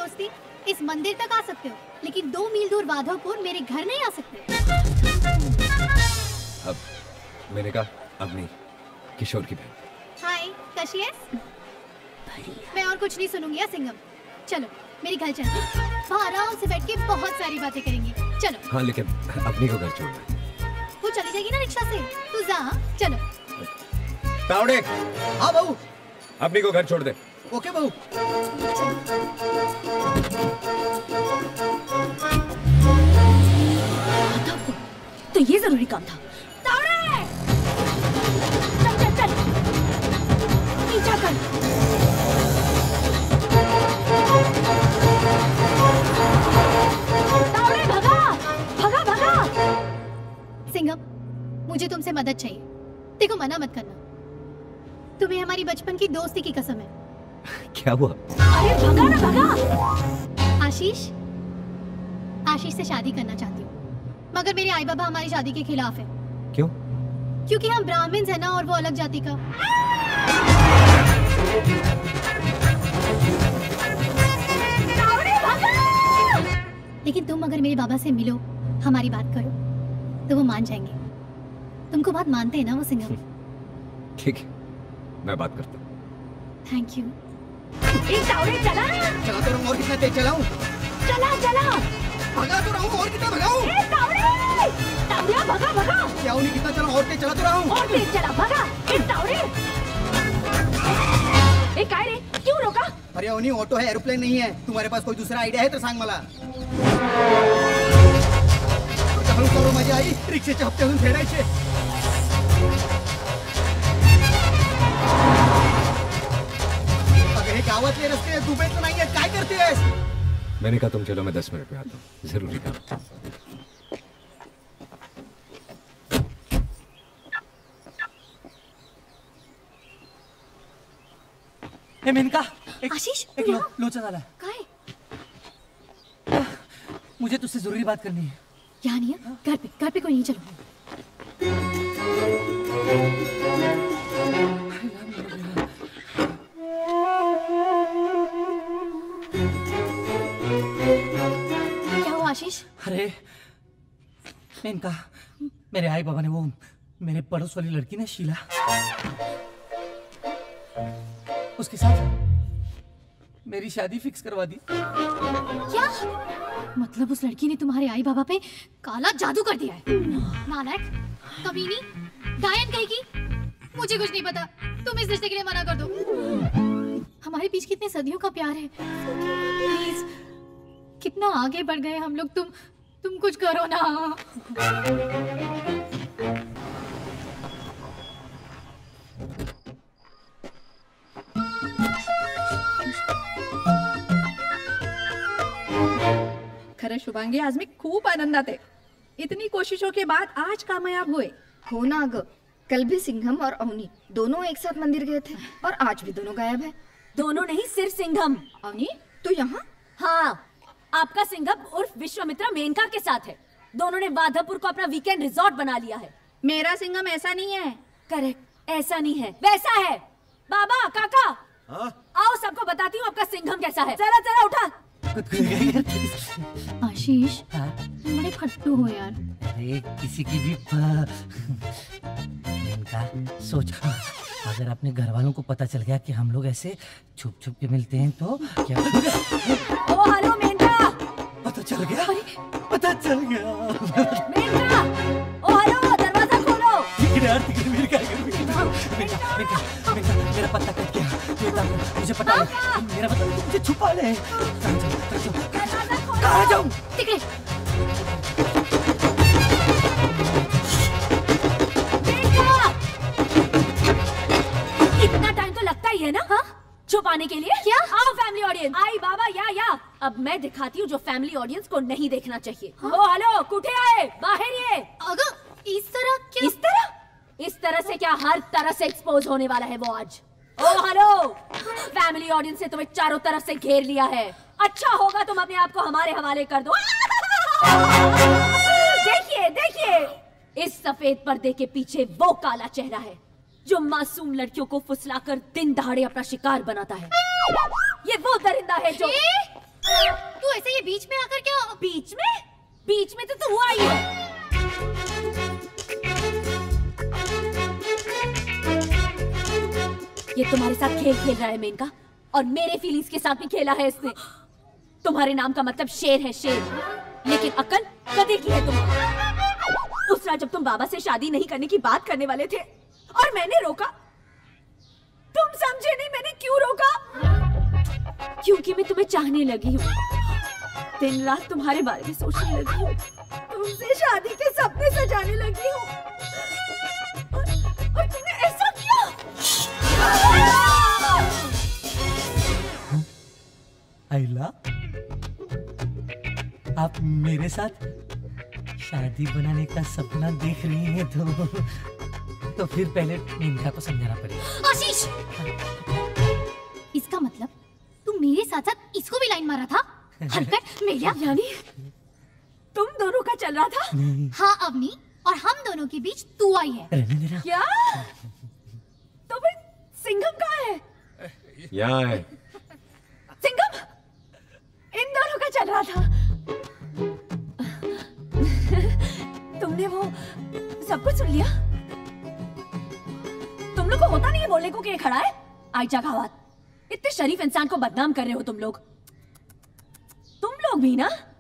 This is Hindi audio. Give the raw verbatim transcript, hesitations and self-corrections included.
दोस्ती? इस मंदिर तक आ सकते हो, लेकिन दो मील दूर वाधवपुर मेरे घर नहीं आ सकते। अब मैंने कहा अब नहीं, किशोर की बहन। हाय कशियस। मैं और कुछ नहीं सुनूंगी या सिंघम। चलो मेरे घर चलते हैं, वहाँ आराम से बैठ के बहुत सारी बातें करेंगे। चलो। हाँ लेकिन अपनी को घर छोड़ना। वो चली जाएगी ना रिक्शा से, तू जा। चलो। तावड़े। हाँ बहू। अपनी को घर छोड़ दे। ओके बहू। तो ये जरूरी काम था। तावड़े! चल चल चल। पीछा कर। तावड़े भगा, भगा भगा। सिंघम, मुझे तुमसे मदद चाहिए। देखो मना मत करना, तुम्हें हमारी बचपन की दोस्ती की कसम है। क्या हुआ? अरे भगा ना भगा। आशीष, आशीष से शादी करना चाहती हूँ, मगर मेरे आई बाबा हमारी शादी के खिलाफ है। क्यों? क्योंकि हम ब्राह्मण हैं ना, और वो अलग जाति का। लेकिन तुम अगर मेरे बाबा से मिलो, हमारी बात करो, तो वो मान जाएंगे। तुमको बात मानते हैं ना वो सिंघम? ठीक है, मैं बात करता हूँ। Thank you. तावड़े चला। चला तो रहूं, और कितना तेज चलाऊं? चला चला। भगा तो रहूं, और कितना भगाऊं? ए तावड़े! तावड़िया भगा भगा। क्या उन्हीं कितना चला, और तेज चला तो रहूं? और तेज चला, भगा। ए तावड़े! ए काय रे, क्यों रोका? अरे उन्हीं ऑटो है, एरोप्लेन नहीं है। तुम्हारे पास कोई दूसरा आइडिया है तो सांग मला. हळू करू माझी आई, रिक्षेच्या हप्त्यातून फेडायचे. अगं हे गावातले रस्ते दुबईतले नाही आहेत, काय करतेस? मैंने कहा तुम चलो, मैं दस मिनट में आता हूँ, जरूरी काम. ए मेनका, एक, आशीष, एक लो, लोचा झाला. काय? मुझे तुझसे जरूरी बात करनी है. यहाँ नहीं है, घर पे, घर पे कोई नहीं, चलो. क्या हुआ आशीष? अरे मेनका, मेरे आई बाबा ने वो मेरे पड़ोस वाली लड़की ने शीला, उसके साथ मेरी शादी फिक्स करवा दी. क्या? मतलब उस लड़की ने तुम्हारे आई बाबा पे काला जादू कर दिया है? नालायक, कमीनी, गायन कहेगी? मुझे कुछ नहीं पता, तुम इस रिश्ते के लिए मना कर दो. हमारे बीच कितने सदियों का प्यार है. प्लीज, कितना आगे बढ़ गए हम लोग. तुम तुम कुछ करो ना. खरं शुभांगी, आज मी खूप आनंदात आहे. इतनी कोशिशों के बाद आज कामयाब हुए. हो ना अग, कल भी सिंघम और अवनी दोनों एक साथ मंदिर गए थे और आज भी दोनों गायब है. दोनों नहीं, सिर्फ सिंघम. अवनी तू यहाँ? हाँ, आपका सिंघम उर्फ विश्वामित्रा मेनका के साथ है. दोनों ने वाधापुर को अपना वीकेंड रिजॉर्ट बना लिया है. मेरा सिंघम ऐसा नहीं है. करेक्ट, ऐसा नहीं है, वैसा है. बाबा, काका, हाँ? आओ सबको बताती हूँ आपका सिंघम कैसा है. चला चला उठा. आशीष, बड़े फट्टू हो यार. अरे किसी की भी मेनका सोच, अगर अपने घर वालों को पता चल गया कि हम लोग ऐसे छुप छुप के मिलते हैं तो क्या? Oh hello Menka. पता चल गया? पता चल गया. मेनका, ओ हेलो, दरवाजा खोलो. यार मेरे क्या करूं? मेनका, मेनका, मेनका, मेरा पत्ता कट गया. मुझे पता है, मेरा पता मुझे छुपा ले. कहाँ जाऊँ? टिकले. इतना टाइम तो लगता ही है ना, हाँ? छुपाने के लिए. क्या? आओ फैमिली ऑडियंस. आई बाबा, या या. अब मैं दिखाती हूँ जो फैमिली ऑडियंस को नहीं देखना चाहिए. हाँ? ओ हेलो, कुठे आए? बाहर ये. अगर इस तरह क्या? इस तरह? इस तरह से क्या, हर तरह से एक्सपोज होने वाला है वो आज. ओ हेलो, फैमिली ऑडियंस से तुम्हें चारों तरफ से घेर लिया है. अच्छा होगा तुम अपने आप को हमारे हवाले कर दो. देखिए देखिए, इस सफेद पर्दे के पीछे वो काला चेहरा है जो मासूम लड़कियों को फुसलाकर दिन दहाड़े अपना शिकार बनाता है. ये वो दरिंदा है जो तू ऐसे ये बीच में आकर क्या? बीच में? बीच में तो तू आई है। ये तुम्हारे साथ खेल खेल रहा है मेनका, और मेरे फीलिंग्स के साथ भी खेला है इसने। तुम्हारे नाम का मतलब शेर है, शेर, लेकिन अक्ल गधे की है तुम। उस रात जब तुम बाबा से शादी नहीं करने की बात करने वाले थे और मैंने रोका, तुम समझे नहीं मैंने क्यों रोका? क्योंकि मैं तुम्हें चाहने लगी हूँ, दिन रात तुम्हारे बारे में सोचने लगी हूँ, तुमसे शादी के सपने सजाने लगी हूँ, और, और तुमने ऐसा किया। आइला, आप मेरे साथ शादी बनाने का सपना देख रही हैं तो तो फिर पहले मेनका को समझाना पड़ेगा। आशीष, इसका मतलब तू मेरे साथ साथ इसको भी लाइन मारा था? हलकट मेलिया, यानी तुम दोनों का चल रहा था? हाँ अवनी, और हम दोनों के बीच तू आई है। क्या? तो फिर सिंघम कहाँ है? यहाँ है। सिंघम, इन दोनों का चल रहा था। तुमने वो सब कुछ सुन लिया? तुम लोग को होता नहीं है बोलने को कि ये खड़ा है? आयचा खावत, इतने शरीफ इंसान को बदनाम कर रहे हो तुम लोग। तुम लोग भी ना